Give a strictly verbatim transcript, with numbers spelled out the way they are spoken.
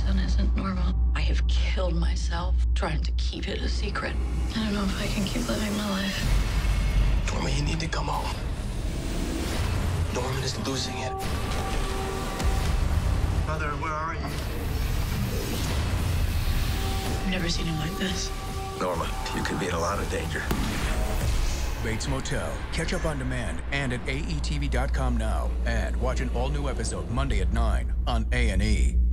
son isn't normal. I have killed myself trying to keep it a secret. I don't know if I can keep living my life. Norman, you need to come home. Norman is losing it. Mother, where are you? I've never seen him like this. Norma, you could be in a lot of danger. Bates Motel. Catch up on demand and at A E T V dot com now. And watch an all-new episode Monday at nine on A and E.